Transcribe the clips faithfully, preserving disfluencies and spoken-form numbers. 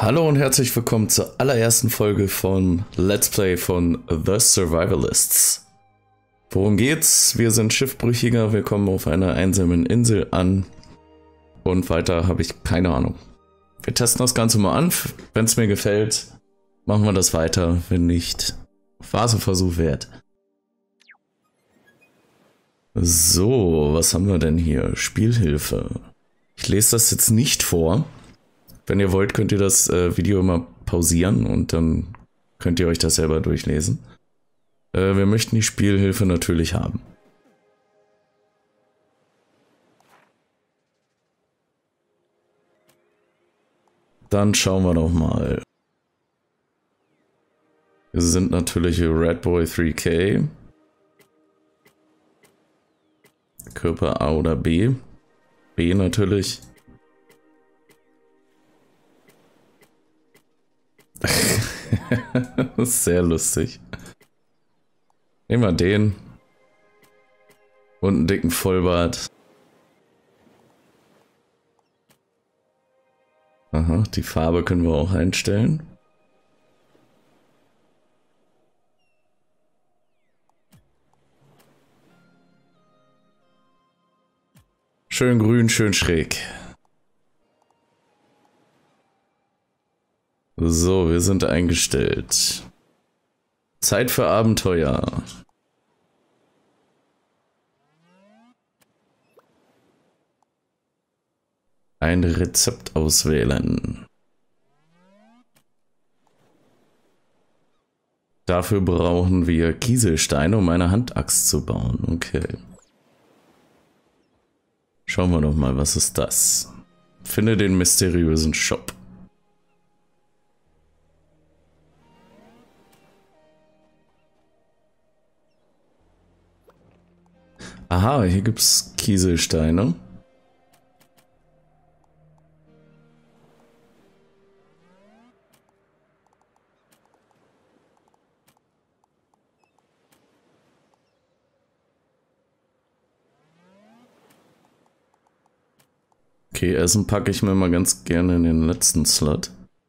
Hallo und herzlich willkommen zur allerersten Folge von Let's Play von The Survivalists. Worum geht's? Wir sind Schiffbrüchiger, wir kommen auf einer einsamen Insel an und weiter habe ich keine Ahnung. Wir testen das Ganze mal an, wenn es mir gefällt, machen wir das weiter, wenn nicht, war es ein Versuch wert. So, was haben wir denn hier? Spielhilfe. Ich lese das jetzt nicht vor. Wenn ihr wollt, könnt ihr das äh, Video immer pausieren und dann könnt ihr euch das selber durchlesen. Äh, wir möchten die Spielhilfe natürlich haben. Dann schauen wir doch mal. Wir sind natürlich Redboy drei K. Körper A oder B. B natürlich. Das ist sehr lustig. Nehmen wir den. Und einen dicken Vollbart. Aha, die Farbe können wir auch einstellen. Schön grün, schön schräg. So, wir sind eingestellt. Zeit für Abenteuer. Ein Rezept auswählen. Dafür brauchen wir Kieselsteine, um eine Handaxt zu bauen. Okay. Schauen wir doch mal, was ist das? Finde den mysteriösen Shop. Aha, hier gibt's Kieselsteine. Okay, Essen packe ich mir mal ganz gerne in den letzten Slot.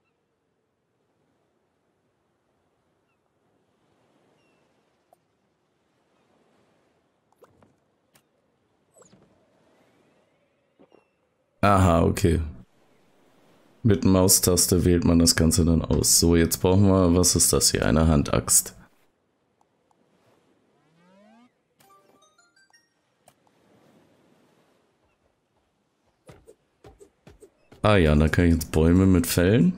Aha, okay. Mit Maustaste wählt man das Ganze dann aus. So, jetzt brauchen wir, was ist das hier? Eine Handaxt. Ah ja, da kann ich jetzt Bäume mit fällen.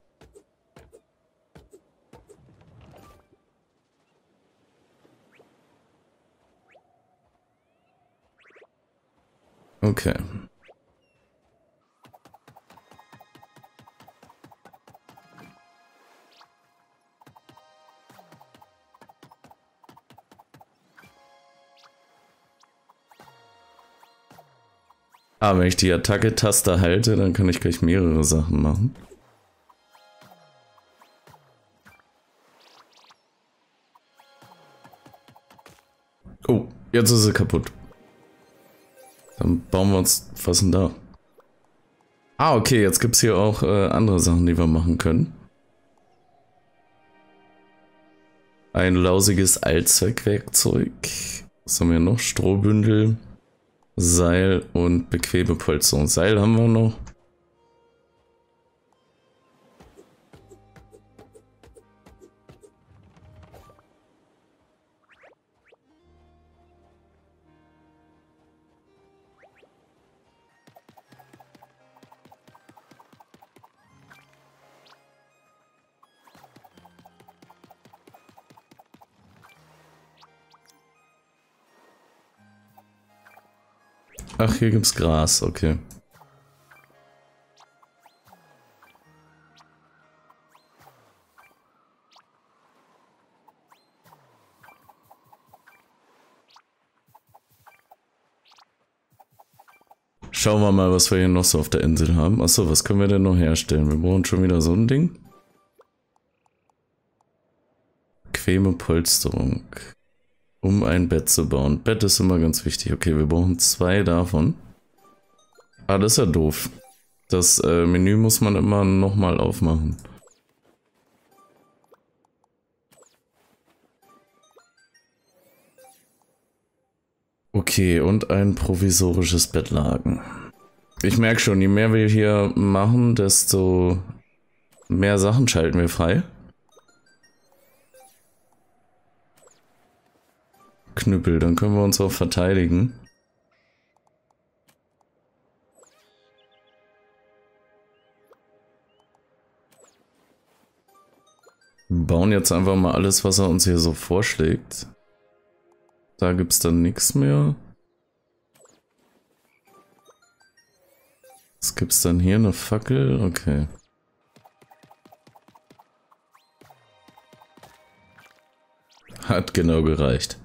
Okay. Ah, wenn ich die Attacke-Taste halte, dann kann ich gleich mehrere Sachen machen. Oh, jetzt ist sie kaputt. Dann bauen wir uns... Was ist denn da? Ah, okay, jetzt gibt es hier auch äh, andere Sachen, die wir machen können. Ein lausiges Allzweckwerkzeug. Was haben wir noch? Strohbündel. Seil und bequeme Polsterung. Seil haben wir noch. Ach, hier gibt's Gras, okay. Schauen wir mal, was wir hier noch so auf der Insel haben. Achso, was können wir denn noch herstellen? Wir brauchen schon wieder so ein Ding. Bequeme Polsterung. Um ein Bett zu bauen. Bett ist immer ganz wichtig. Okay, wir brauchen zwei davon. Ah, das ist ja doof. Das äh, Menü muss man immer nochmal aufmachen. Okay, und ein provisorisches Bettlaken. Ich merke schon, je mehr wir hier machen, desto mehr Sachen schalten wir frei. Knüppel, dann können wir uns auch verteidigen. Wir bauen jetzt einfach mal alles, was er uns hier so vorschlägt. Da gibt's dann nichts mehr. Was gibt's dann hier? Eine Fackel? Okay. Hat genau gereicht.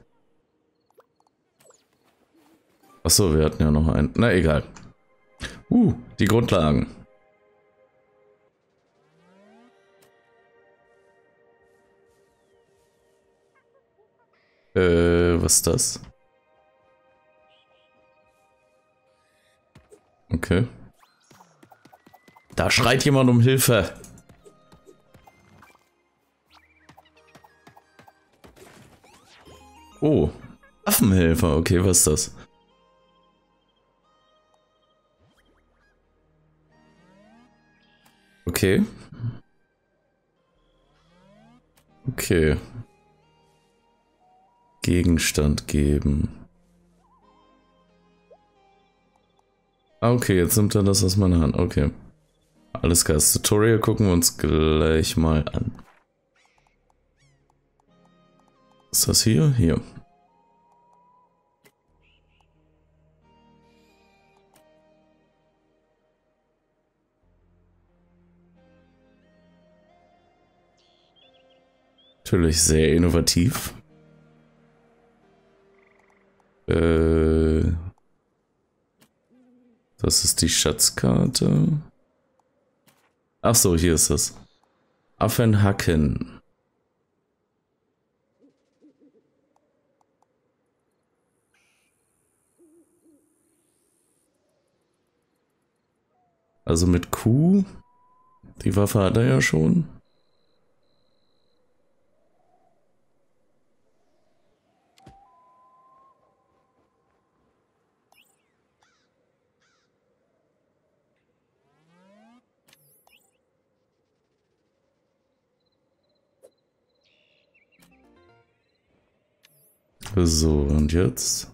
Achso, wir hatten ja noch einen. Na egal. Uh, die Grundlagen. Äh, was ist das? Okay. Da schreit jemand um Hilfe. Oh, Affenhelfer. Okay, was ist das? Okay. Okay. Gegenstand geben. Ah, okay, jetzt nimmt er das aus meiner Hand. Okay. Alles klar, das Tutorial gucken wir uns gleich mal an. Ist das hier? Hier. Natürlich sehr innovativ. Äh, das ist die Schatzkarte. Ach so, hier ist es. Affenhacken. Also mit Q. Die Waffe hat er ja schon. So, und jetzt?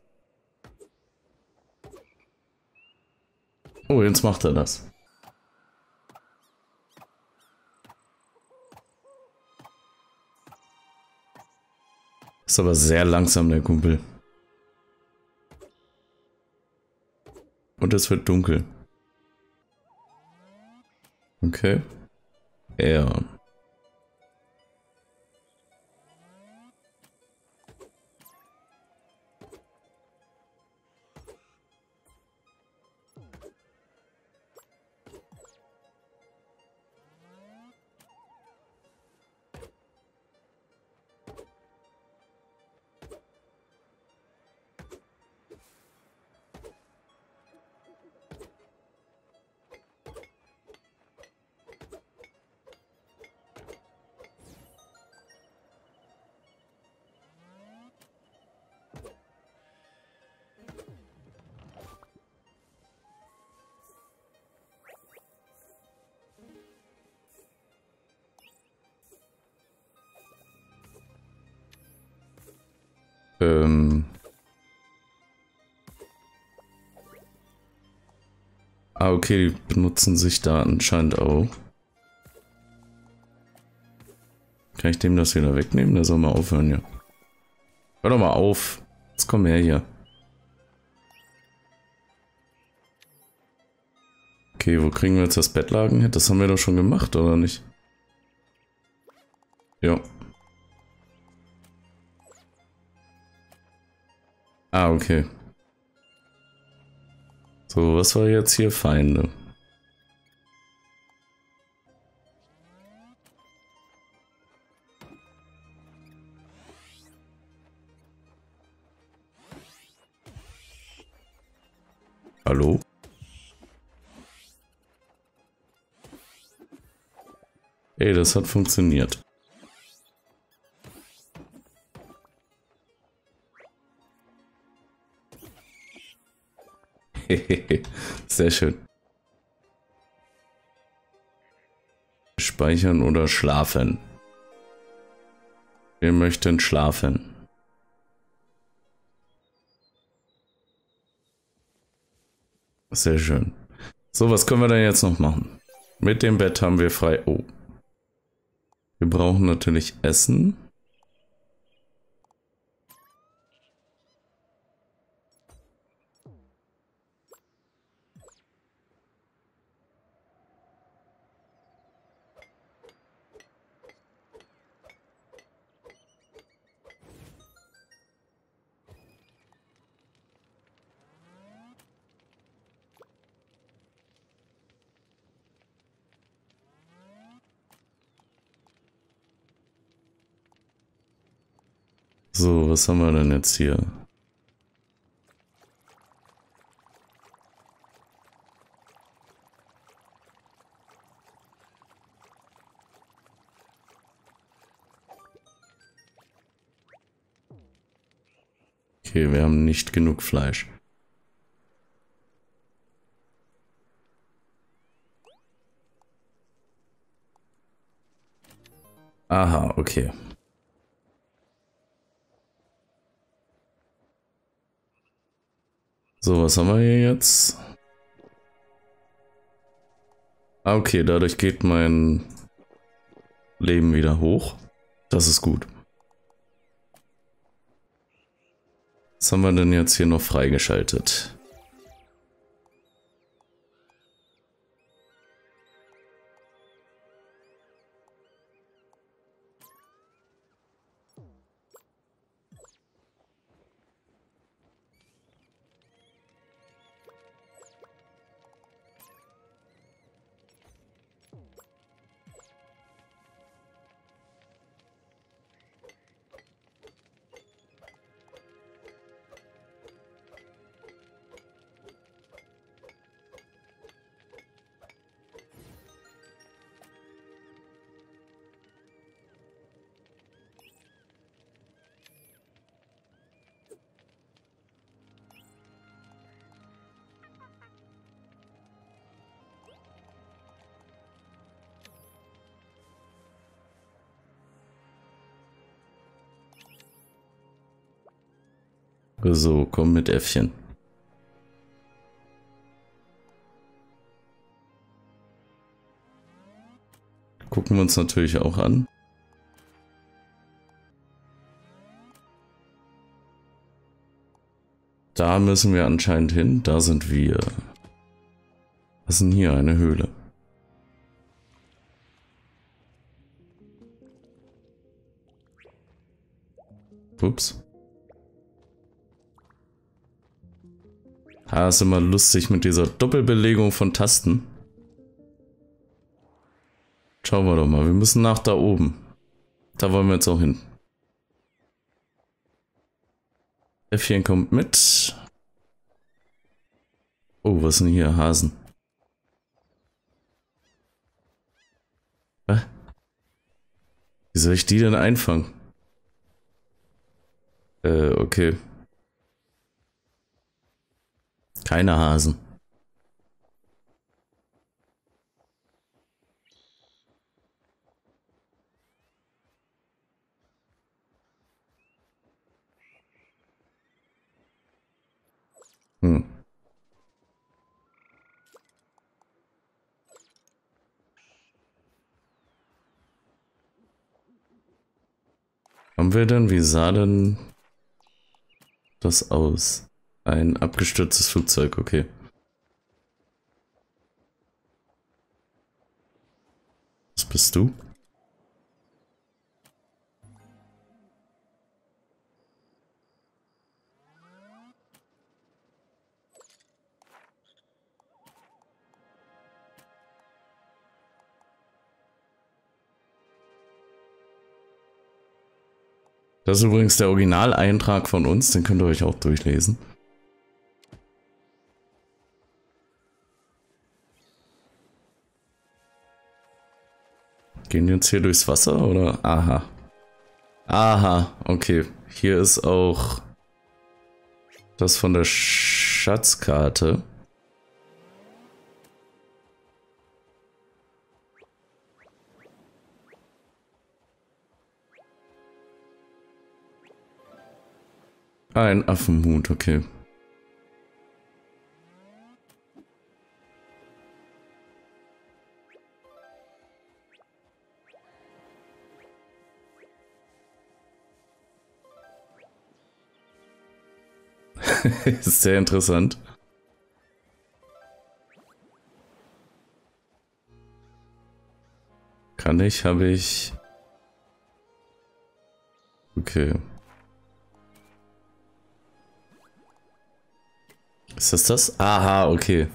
Oh, jetzt macht er das. Ist aber sehr langsam, der Kumpel. Und es wird dunkel. Okay. Ja. Ähm. Ah, okay, die benutzen sich da anscheinend auch. Kann ich dem das wieder wegnehmen? Der soll mal aufhören, ja. Hör doch mal auf. Jetzt komm her hier. Okay, wo kriegen wir jetzt das Bettlaken her? Das haben wir doch schon gemacht, oder nicht? Ja. Ah, okay. So, was war jetzt hier? Feinde. Hallo? Hey, das hat funktioniert. Sehr schön. Speichern oder schlafen? Wir möchten schlafen. Sehr schön. So, was können wir denn jetzt noch machen? Mit dem Bett haben wir frei. Oh. Wir brauchen natürlich Essen. So, was haben wir denn jetzt hier? Okay, wir haben nicht genug Fleisch. Aha, okay. So, was haben wir hier jetzt? Ah, okay, dadurch geht mein Leben wieder hoch. Das ist gut. Was haben wir denn jetzt hier noch freigeschaltet? So, komm mit Äffchen. Gucken wir uns natürlich auch an. Da müssen wir anscheinend hin. Da sind wir. Was ist denn hier? Eine Höhle. Ups. Ah, ist immer lustig mit dieser Doppelbelegung von Tasten. Schauen wir doch mal. Wir müssen nach da oben. Da wollen wir jetzt auch hin. Äffchen kommt mit. Oh, was ist denn hier? Hasen. Was? Wie soll ich die denn einfangen? Äh, okay. Keine Hasen. Hm. Haben wir denn, wie sah denn das aus? Ein abgestürztes Flugzeug, okay. Was bist du? Das ist übrigens der Originaleintrag von uns, den könnt ihr euch auch durchlesen. Gehen die jetzt hier durchs Wasser oder? Aha. Aha, okay. Hier ist auch das von der Schatzkarte. Ein Affenhut, okay. Ist sehr interessant. Kann ich, habe ich... Okay. Ist das das? Aha, okay.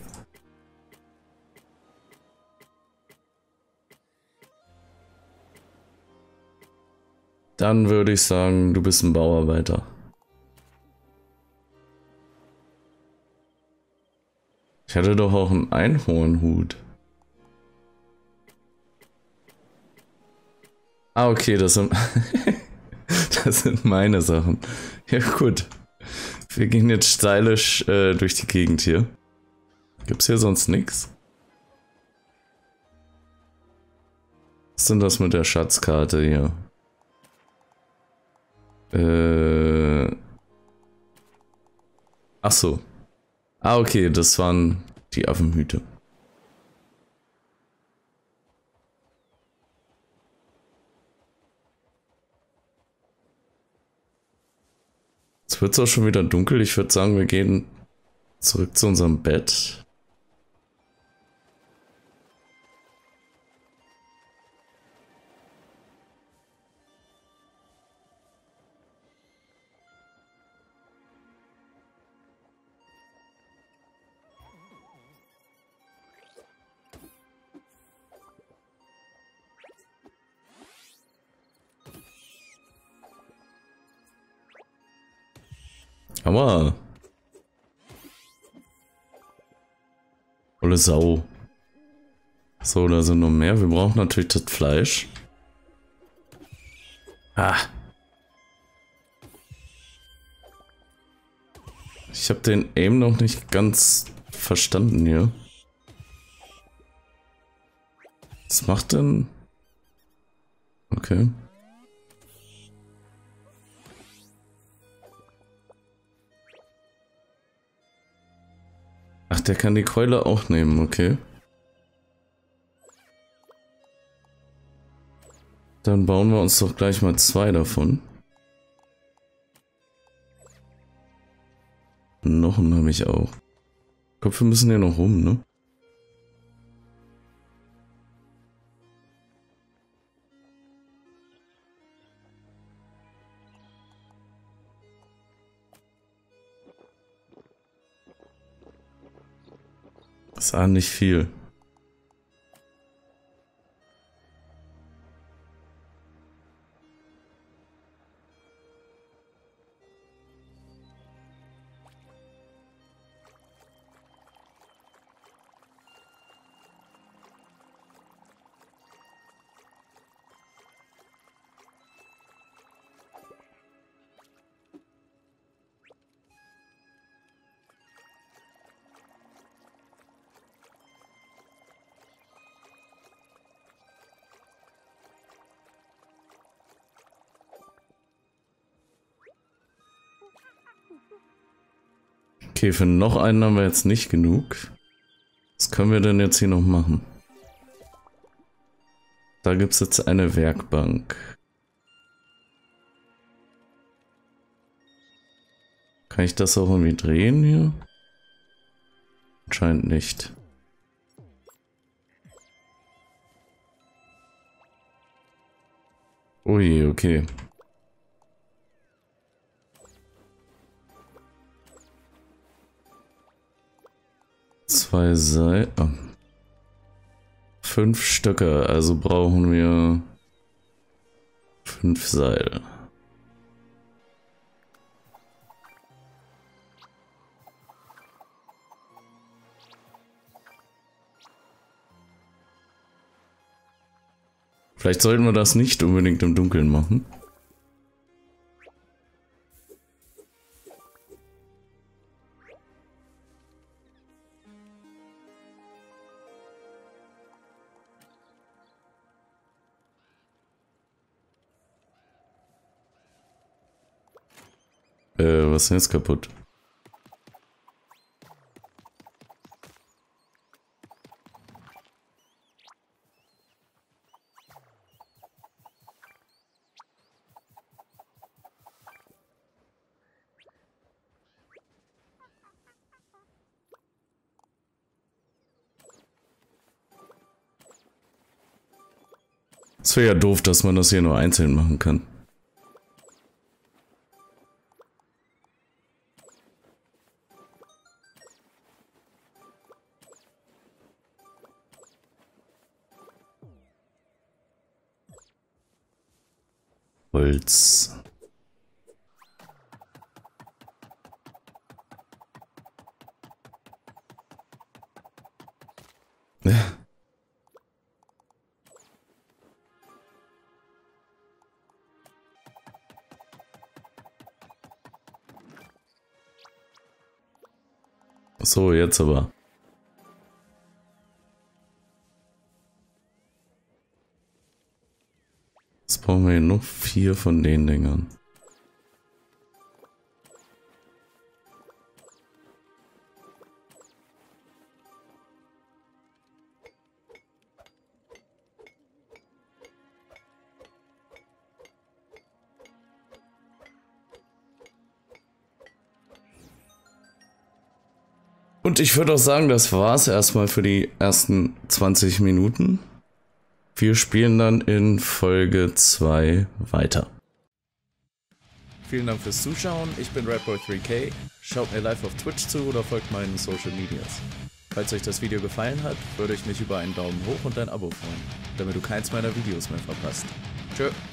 Dann würde ich sagen, du bist ein Bauarbeiter. Ich hatte doch auch einen Einhornhut. Ah, okay, das sind, das sind meine Sachen. Ja, gut. Wir gehen jetzt stylisch äh, durch die Gegend hier. Gibt's hier sonst nichts? Was ist denn das mit der Schatzkarte hier? Äh. Ach so. Ah, okay, das waren die Affenhüte. Jetzt wird es auch schon wieder dunkel. Ich würde sagen, wir gehen zurück zu unserem Bett. Aber olle Sau. So, da sind noch mehr. Wir brauchen natürlich das Fleisch. Ah. Ich habe den Aim noch nicht ganz verstanden hier. Was macht denn? Okay. Ach, der kann die Keule auch nehmen, okay. Dann bauen wir uns doch gleich mal zwei davon. Noch einen habe ich auch. Köpfe müssen ja noch rum, ne? Das ist nicht viel. Okay, für noch einen haben wir jetzt nicht genug. Was können wir denn jetzt hier noch machen? Da gibt es jetzt eine Werkbank. Kann ich das auch irgendwie drehen hier? Anscheinend nicht. Ui, okay. Zwei Seil. Oh. Fünf Stöcke, also brauchen wir fünf Seile. Vielleicht sollten wir das nicht unbedingt im Dunkeln machen. Äh, was ist denn jetzt kaputt? Es wäre ja doof, dass man das hier nur einzeln machen kann. Holz. Ja. So, jetzt aber. Jetzt brauchen wir hier noch vier von den Dingern. Und ich würde auch sagen, das war's erstmal für die ersten zwanzig Minuten. Wir spielen dann in Folge zwei weiter. Vielen Dank fürs Zuschauen, ich bin Ratboy drei K. Schaut mir live auf Twitch zu oder folgt meinen Social Medias. Falls euch das Video gefallen hat, würde ich mich über einen Daumen hoch und ein Abo freuen, damit du keins meiner Videos mehr verpasst. Tschö.